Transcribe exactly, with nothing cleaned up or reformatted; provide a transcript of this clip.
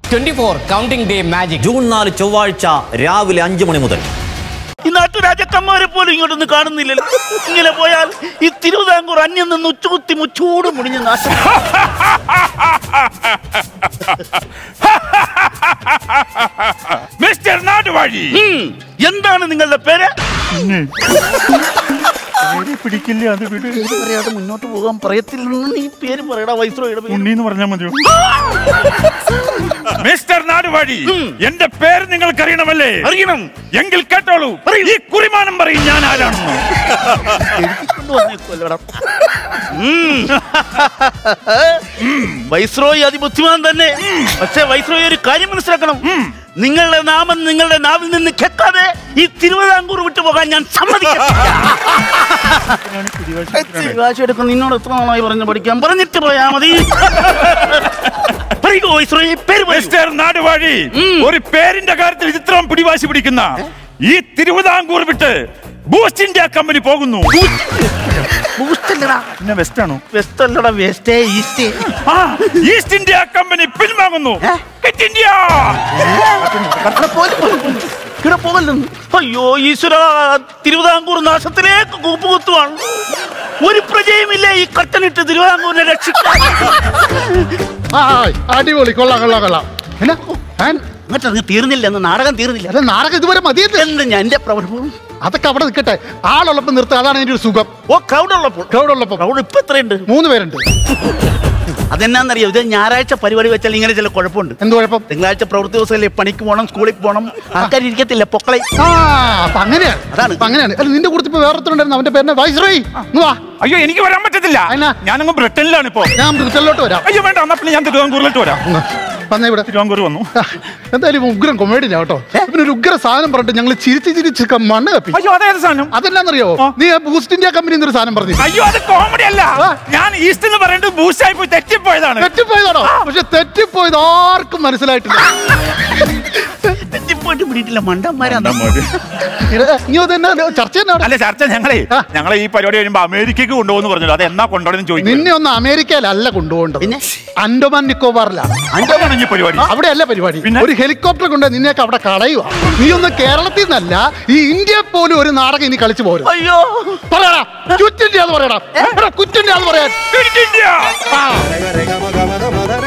Twenty four counting day magic June നാല് ചൊവ്വാഴ്ച രാവിലെ അഞ്ചു മണി മുതൽ. ഈ നാട്ടുരാജക്കന്മാരെ പോലും ഇങ്ങോട്ടൊന്നും കാണുന്നില്ലല്ലോ. ഇങ്ങനെ പോയാൽ ഈ തിരുവിതാംകൂർ അന്യം നിന്ന് ഉച്ചുകുത്തി മുച്ചൂട് മുടിഞ്ഞ് നാശം. മിസ്റ്റർ നാടുവാഴി, എന്താണ് നിങ്ങളുടെ പേര്? പിടിക്കില്ല, അത് പറയാതെ മുന്നോട്ട് പോകാൻ പറയത്തില്ലെന്ന് നീ പേര് പറയടാ. വൈസ്രോയുടെ ഉണ്ണീന്ന് പറഞ്ഞാൽ മതിയോ? മിസ്റ്റർ നാടുവാഴി, എന്റെ പേര് നിങ്ങൾക്ക് അറിയണമല്ലേ? അറിയണം. എങ്കിൽ കേട്ടോളൂ, ഈ കുറിമാനം പറയും ഞാൻ ആരാണെന്ന്. വൈസ്രോയി അതിബുദ്ധിമാൻ തന്നെ. പക്ഷെ വൈസ്രോയി ഒരു കാര്യം മനസ്സിലാക്കണം. നിങ്ങളുടെ നാമം നിങ്ങളുടെ നാവിൽ നിന്ന് കേൾക്കാതെ ഈ തിരുവിതാംകൂർ വിട്ടുപോകാൻ ഞാൻ സമ്മതിക്കില്ല. എടുക്കും. നിന്നോട് എത്ര നാളായി പറഞ്ഞു പഠിക്കാൻ പറഞ്ഞിട്ട് പോയാ മതി. മിസ്റ്റർ നാടുവാഴി, ഒരു പേരിന്റെ കാര്യത്തിൽ ഇത്രയും പിടിവാശി പിടിക്കുന്ന ഈ തിരുവിതാംകൂർ വിട്ട് ബൂസ്റ്റ് ഇന്ത്യ കമ്പനി പോകുന്നു. പിന്നെ വെസ്റ്റ് ആണോ? വെസ്റ്റ് അല്ലടാ, വെസ്റ്റേ ഈസ്റ്റ്. ഈസ്റ്റ് ഇന്ത്യ കമ്പനി പിൻവാങ്ങുന്നു. ഇന്ത്യ ഇവിടെ പോകല്ലെന്ന്. അയ്യോ ഈശ്വര, തിരുവിതാംകൂർ നാശത്തിലേക്ക് കൂപ്പുകുത്തുവാണ്. ഒരു പ്രജയുമില്ല ഈ കട്ടനിട്ട് തിരുവിതാംകൂറിനെ രക്ഷിക്കാൻ. അടിപൊളി, കൊള്ളാം കൊള്ളാം കൊള്ളാം. അങ്ങോട്ട് തീർന്നില്ല, എന്ന് നാടകം തീർന്നില്ല. അല്ല, നാടകം ഇതുവരെ മതിയല്ലേ? എന്ത് ഞാൻ എന്റെ പ്രവർത്തനം അതൊക്കെ അവിടെ നിൽക്കട്ടെ. ആളുള്ളപ്പോൾ നിർത്തുക, അതാണ് അതിന്റെ ഒരു സുഖം. ഓ, ക്രൗഡ് ഉള്ളപ്പോൾ. ക്രൗഡ് ഉള്ളപ്പോൾ ക്രൗഡ് ഇപ്പൊ എത്രയുണ്ട്? മൂന്ന് പേരുണ്ട്. അതെന്നാന്നറിയോ? ഇത് ഞായറാഴ്ച പരിപാടി വെച്ചാൽ ഇങ്ങനെ ചില കുഴപ്പമുണ്ട്. എന്ത് കുഴപ്പം? തിങ്കളാഴ്ച പ്രവൃത്തി ദിവസമല്ലേ, പണിക്ക് പോകണം, സ്കൂളിൽ പോകണം, ആൾക്കാർ ഇരിക്കത്തില്ല, പൊക്കളെ. ആ, അപ്പൊ അങ്ങനെയാണ്. അതാണ് അങ്ങനെയാണ്. അല്ല, നിന്റെ കൂട്ടത്തിൽ ഇപ്പൊ വേറെ ഉണ്ടായിരുന്നു, അവന്റെ പേര് വൈസ്രോയി. അയ്യോ, എനിക്ക് വരാൻ പറ്റത്തില്ല. ഞാനങ്ങ് ബ്രിട്ടനിലാണ് ഇപ്പോ. ഞാൻ ബ്രിട്ടനിലോട്ട് വരാം. അയ്യോ വേണ്ട, എന്നാ പിന്നെ ഞാൻ തിരുവിതാംകൂറിലോട്ട് വരാം. വന്നേ ഇവിടെ. തിരുവിതാംകൂർ വന്നു. എന്തായാലും ഉഗ്രം കൊമേഡിയാ കേട്ടോ. പിന്നെ ഒരു ഉഗ്ര സാധനം പറഞ്ഞിട്ട് ഞങ്ങൾ ചിരിച്ച് ചിരിച്ച് മണ്ണ് കപ്പി. അയ്യോ, അതേത് സാധനം? അതെന്നാന്നറിയോ? നീ ബൂസ്റ്റ് ഇന്ത്യ കമ്പനി എന്നൊരു സാധനം പറഞ്ഞു. അയ്യോ, അത് കോമഡി അല്ല. ഞാൻ ഈസ്റ്റ് എന്ന് പറയുന്നത് ബൂസ്റ്റ് ആയി പോയി തെറ്റിപ്പോയതാണ്. തെറ്റിപ്പോയതാണോ? പക്ഷെ തെറ്റിപ്പോയത് ആർക്കും മനസ്സിലായിട്ടില്ല. തെറ്റിപ്പോയിട്ട് പിടിയിട്ടില്ല, മണ്ടന്മാരാണ്. ചർച്ച അല്ല, ചർച്ച ഞങ്ങളെ ഞങ്ങളെ ഈ പരിപാടി കഴിയുമ്പോ അമേരിക്കക്ക് കൊണ്ടുപോകുന്നു പറഞ്ഞു. അത് എന്നാ കൊണ്ടുപോകുന്ന ചോദിക്കും. നിന്നെ ഒന്ന് അമേരിക്കയിലല്ല കൊണ്ടുപോകേണ്ടത്, പിന്നെ അൻഡമാൻ നിക്കോബാറിലാണ്. അൻഡമാൻ പരിപാടി. അവിടെ അല്ല പരിപാടി. ഒരു ഹെലികോപ്റ്റർ കൊണ്ട് നിന്നെയൊക്കെ അവിടെ കളയുക. നീ ഒന്ന് കേരളത്തിൽ നിന്നല്ല, ഈ ഇന്ത്യ പോലും ഒരു നാടകം ഇനി കളിച്ചു പോരും. അയ്യോ, പറയടാ, ക്വിറ്റ് ഇന്ത്യ എന്ന് പറയടാ. ക്വിറ്റ് ഇന്ത്യ എന്ന് പറയാൻ.